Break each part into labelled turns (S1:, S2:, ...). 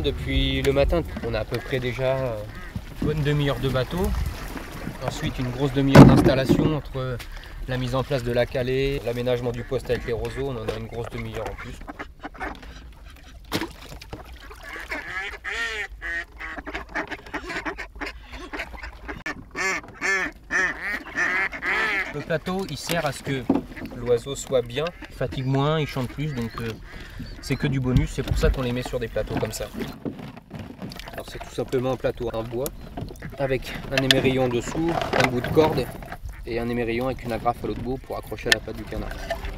S1: depuis le matin. On a à peu près déjà une bonne demi-heure de bateau. Ensuite une grosse demi-heure d'installation entre la mise en place de la calée, l'aménagement du poste avec les roseaux. On en a une grosse demi-heure en plus. Le plateau il sert à ce que l'oiseau soit bien, il fatigue moins, il chante plus, donc c'est que du bonus, c'est pour ça qu'on les met sur des plateaux comme ça. Alors c'est tout simplement un plateau en bois avec un émerillon dessous, un bout de corde et un émerillon avec une agrafe à l'autre bout pour accrocher à la patte du canard.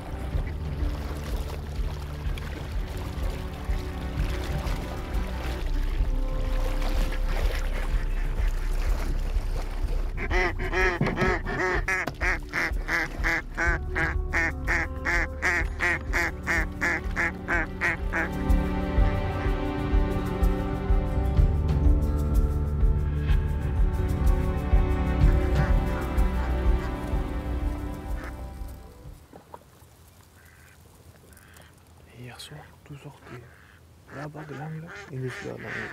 S2: Hier soir, tout sortait là-bas de l'angle et le fleur dans le...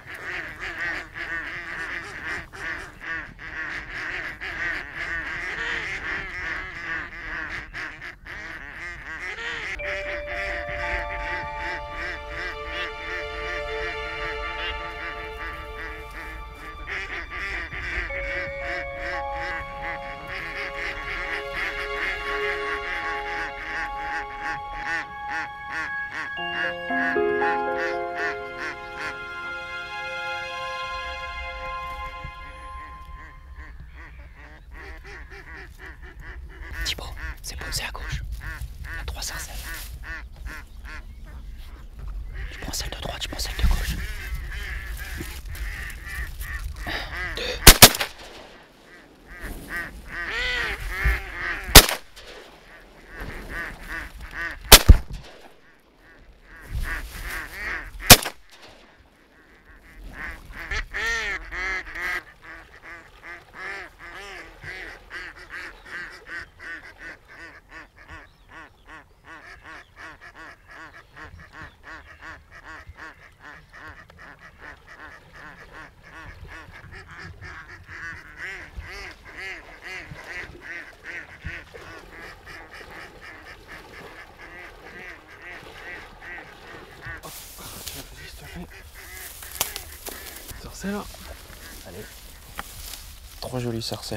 S1: Thibaut, c'est bon, c'est à gauche. Il y a 3 sarcelles. Tu prends celle de droite, tu prends celle de gauche. 1, 2.
S2: Sarcelle.
S1: Allez. 3 jolies sarcelles.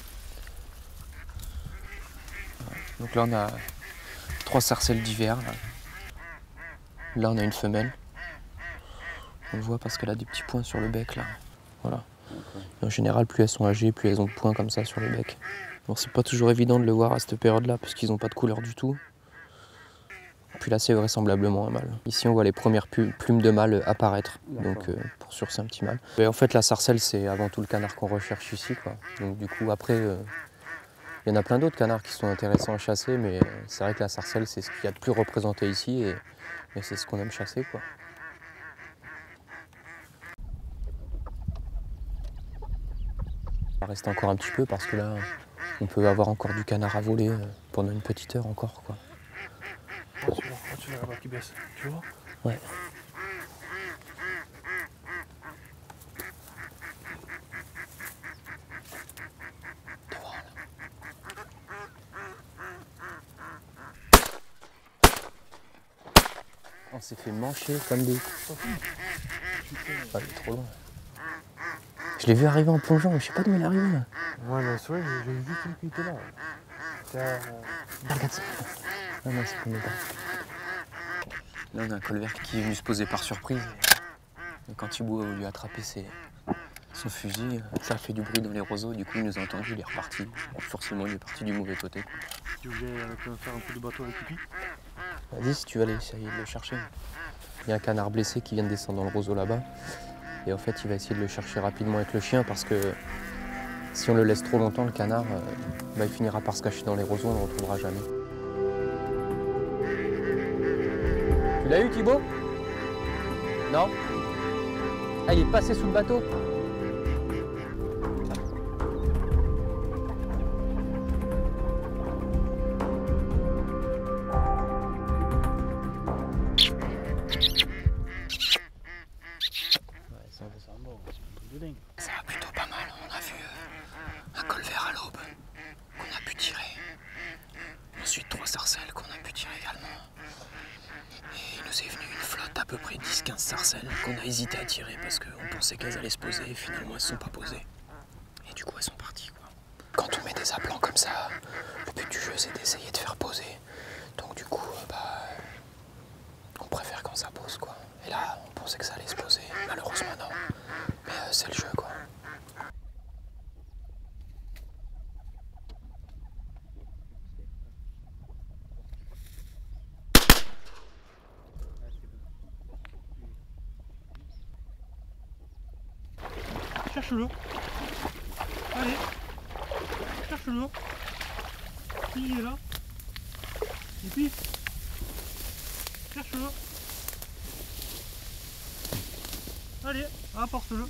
S1: Donc là on a 3 sarcelles d'hiver. Là on a une femelle. On le voit parce qu'elle a des petits points sur le bec là. Voilà. Et en général plus elles sont âgées, plus elles ont de points comme ça sur le bec. Bon, c'est pas toujours évident de le voir à cette période là parce qu'ils n'ont pas de couleur du tout. Puis là c'est vraisemblablement un mâle. Ici on voit les premières plumes de mâle apparaître. Donc pour sûr c'est un petit mâle. Et en fait la sarcelle c'est avant tout le canard qu'on recherche ici, quoi. Donc du coup après il y en a plein d'autres canards qui sont intéressants à chasser, mais c'est vrai que la sarcelle c'est ce qu'il y a de plus représenté ici et c'est ce qu'on aime chasser, quoi. On va rester encore un petit peu parce que là on peut avoir encore du canard à voler pendant une petite heure encore, quoi.
S2: Tu vois là-bas qui baisse, tu vois?
S1: Ouais. On s'est fait mancher comme des... Ah, il est trop loin. Je l'ai vu arriver en plongeant, mais je sais pas d'où il est arrivé là.
S2: Ouais, mais c'est vrai, j'ai vu qu'il était là.
S1: Regarde ça. Ah non, c'est pas mes pas. Là, on a un colvert qui est venu se poser par surprise. Et quand Thibaut a voulu attraper son fusil, ça a fait du bruit dans les roseaux. Du coup, il nous a entendus, il est reparti. Forcément, il est parti du mauvais côté, quoi.
S2: Tu voulais faire un coup de bateau avec Pipi?
S1: Vas-y, si tu veux aller essayer de le chercher. Il y a un canard blessé qui vient de descendre dans le roseau là-bas. Et en fait, il va essayer de le chercher rapidement avec le chien parce que si on le laisse trop longtemps, le canard, il finira par se cacher dans les roseaux, on ne le retrouvera jamais. Tu l'as eu, Thibaut? Non? Ah, il est passé sous le bateau? on a hésité à tirer parce qu'on pensait qu'elles allaient se poser et finalement elles se sont pas posées. Et du coup elles sont parties quoi. Quand on met des aplants comme ça, le but du jeu c'est d'essayer de faire poser. Donc du coup on préfère quand ça pose quoi. Et là on pensait que ça allait se poser, malheureusement non. Mais c'est le jeu quoi.
S2: Cherche-le. Allez. Cherche-le. Il est là. Et puis. Cherche-le. Allez, apporte-le.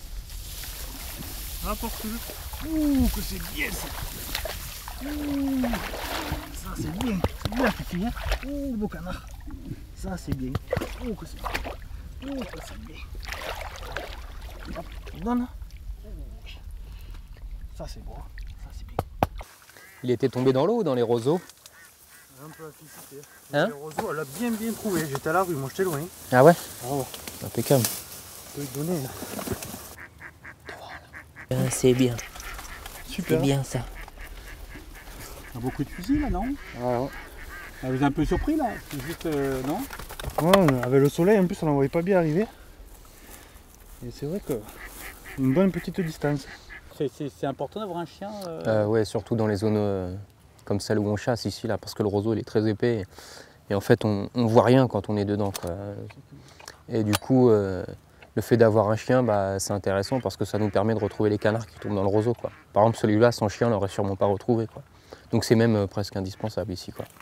S2: Apporte-le. Ouh, que c'est bien ça. Ouh. Ça c'est bien. C'est bien petit, hein. Ouh, beau canard. Ça c'est bien. Ouh, que c'est bien. Ouh, que c'est bien. Hop, donne. Ça c'est bon, ça c'est bien.
S1: Il était tombé dans l'eau ou dans les roseaux?
S2: Un peu afficité.
S1: Hein?
S2: Le roseau, elle a bien trouvé. J'étais à la rue, moi j'étais loin.
S1: Ah ouais?
S2: Bravo.
S1: Impeccable.
S2: Je peux lui donner là.
S3: C'est bien,
S2: Super.
S3: c'est bien ça.
S4: Il y a beaucoup de fusils là, non?
S2: Ouais.
S4: Ah, vous êtes un peu surpris là? C'est juste, non?
S2: Ouais, avec le soleil en plus on ne voyait pas bien arriver. Et c'est vrai que une bonne petite distance.
S4: C'est important d'avoir un chien.
S1: Ouais, surtout dans les zones comme celle où on chasse ici, là, parce que le roseau il est très épais. Et en fait, on voit rien quand on est dedans, quoi. Et du coup, le fait d'avoir un chien, c'est intéressant parce que ça nous permet de retrouver les canards qui tombent dans le roseau, quoi. Par exemple, celui-là, sans chien, on l'aurait sûrement pas retrouvé, quoi. Donc c'est même presque indispensable ici, quoi.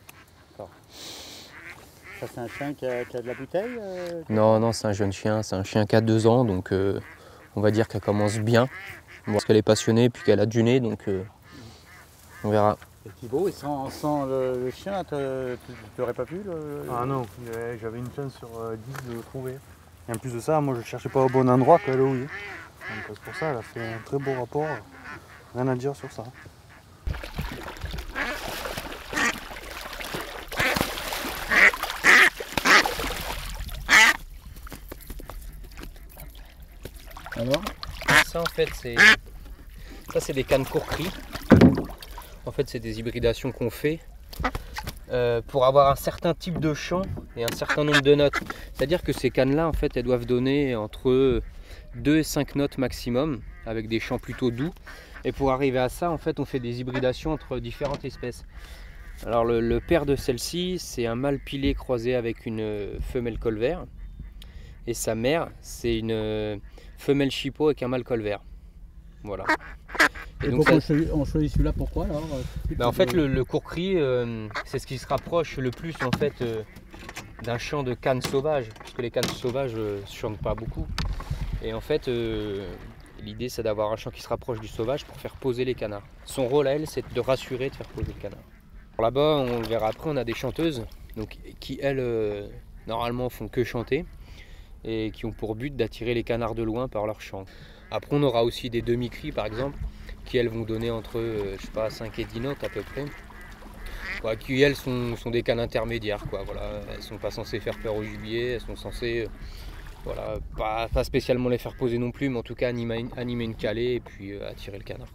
S4: Ça, c'est un chien qui a de la bouteille
S1: Non, c'est un jeune chien, c'est un chien qui a 2 ans, donc on va dire qu'elle commence bien. Parce qu'elle est passionnée, puis qu'elle a du nez, donc on verra.
S4: Et Thibaut, et sans le chien, tu n'aurais pas pu
S2: Ah non, j'avais une chance sur 10 de le trouver. Et en plus de ça, moi je cherchais pas au bon endroit qu'elle oui. Donc c'est pour ça, elle a fait un très beau rapport. Rien à dire sur ça.
S1: Alors ça en fait c'est des cannes courcris. En fait c'est des hybridations qu'on fait pour avoir un certain type de chant et un certain nombre de notes. C'est-à-dire que ces cannes là en fait elles doivent donner entre 2 et 5 notes maximum avec des chants plutôt doux. Et pour arriver à ça en fait on fait des hybridations entre différentes espèces. Alors le père de celle-ci c'est un mâle pilé croisé avec une femelle colvert. Et sa mère c'est une femelle chipot avec un mâle colvert. Voilà.
S4: Et donc on choisit celui-là, pourquoi alors?
S1: En fait le courcris c'est ce qui se rapproche le plus en fait d'un chant de canne sauvage, puisque les cannes sauvages ne chantent pas beaucoup. Et en fait l'idée c'est d'avoir un chant qui se rapproche du sauvage pour faire poser les canards. Son rôle à elle c'est de rassurer, de faire poser le canard. Là-bas on le verra après, on a des chanteuses donc, qui elles normalement font que chanter et qui ont pour but d'attirer les canards de loin par leur chant. Après on aura aussi des demi-cris par exemple, qui elles vont donner entre je sais pas, 5 et 10 notes à peu près. Quoi, qui elles sont des cannes intermédiaires, quoi, voilà. Elles sont pas censées faire peur au gibier, elles sont censées voilà, pas spécialement les faire poser non plus, mais en tout cas animer une calée et puis attirer le canard.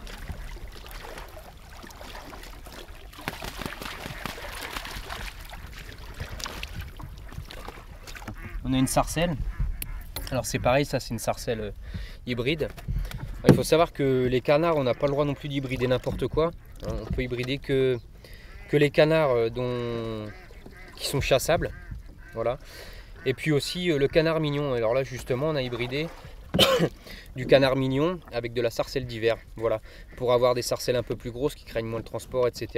S1: On a une sarcelle. Alors c'est pareil, ça c'est une sarcelle hybride. Il faut savoir que les canards, on n'a pas le droit non plus d'hybrider n'importe quoi. On peut hybrider que les canards qui sont chassables. Voilà. Et puis aussi le canard mignon. Alors là justement on a hybridé du canard mignon avec de la sarcelle d'hiver. Voilà. Pour avoir des sarcelles un peu plus grosses qui craignent moins le transport, etc.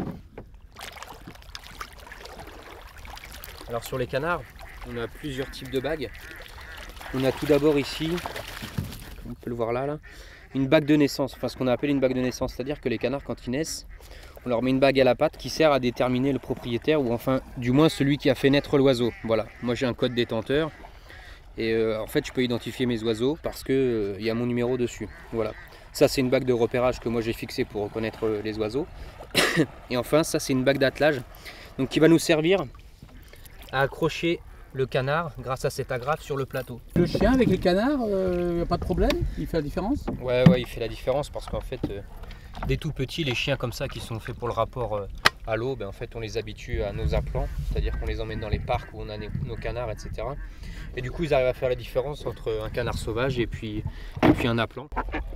S1: Alors sur les canards, on a plusieurs types de bagues. On a tout d'abord ici, on peut le voir là, une bague de naissance, enfin ce qu'on appelle une bague de naissance, c'est-à-dire que les canards quand ils naissent, on leur met une bague à la patte qui sert à déterminer le propriétaire ou enfin du moins celui qui a fait naître l'oiseau. Voilà, moi j'ai un code détenteur et en fait je peux identifier mes oiseaux parce que y a mon numéro dessus. Voilà, ça c'est une bague de repérage que moi j'ai fixée pour reconnaître les oiseaux. Et enfin ça c'est une bague d'attelage donc qui va nous servir à accrocher le canard grâce à cet agrafe sur le plateau.
S4: Le chien avec les canards, y a pas de problème? Il fait la différence?
S1: Ouais, il fait la différence parce qu'en fait, dès tout petits, les chiens comme ça qui sont faits pour le rapport à l'eau, ben, en fait, on les habitue à nos aplants, c'est-à-dire qu'on les emmène dans les parcs où on a nos canards, etc. Et du coup, ils arrivent à faire la différence entre un canard sauvage et puis un appelant.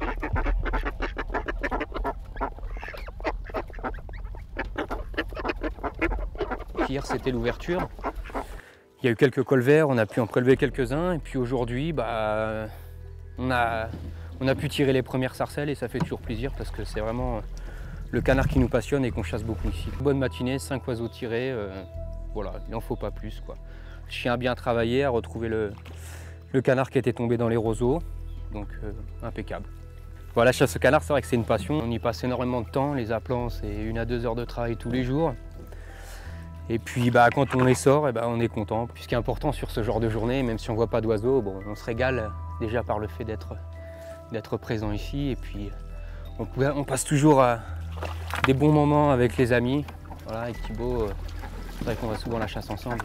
S1: Hier, c'était l'ouverture. Il y a eu quelques cols verts, on a pu en prélever quelques-uns. Et puis aujourd'hui, bah, on a pu tirer les premières sarcelles et ça fait toujours plaisir parce que c'est vraiment le canard qui nous passionne et qu'on chasse beaucoup ici. Bonne matinée, 5 oiseaux tirés, voilà, il n'en faut pas plus, quoi. Le chien a bien travaillé, a retrouvé le canard qui était tombé dans les roseaux, donc impeccable. Voilà, la chasse au canard, c'est vrai que c'est une passion. On y passe énormément de temps, les appelants, c'est 1 à 2 heures de travail tous les jours. Et puis bah, quand on les sort, eh ben, on est content. Puis ce qui est important sur ce genre de journée, même si on ne voit pas d'oiseaux, bon, on se régale déjà par le fait d'être présent ici. Et puis on passe toujours des bons moments avec les amis. Voilà, avec Thibaut, c'est vrai qu'on va souvent à la chasse ensemble.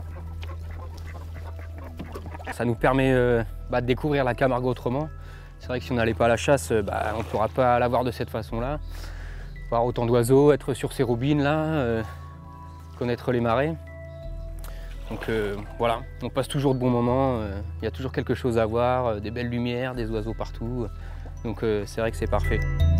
S1: Ça nous permet de découvrir la Camargue autrement. C'est vrai que si on n'allait pas à la chasse, on ne pourra pas la voir de cette façon-là. Voir autant d'oiseaux, être sur ces robines-là, connaître les marais. Donc voilà, on passe toujours de bons moments, il y a toujours quelque chose à voir, des belles lumières, des oiseaux partout. Donc c'est vrai que c'est parfait.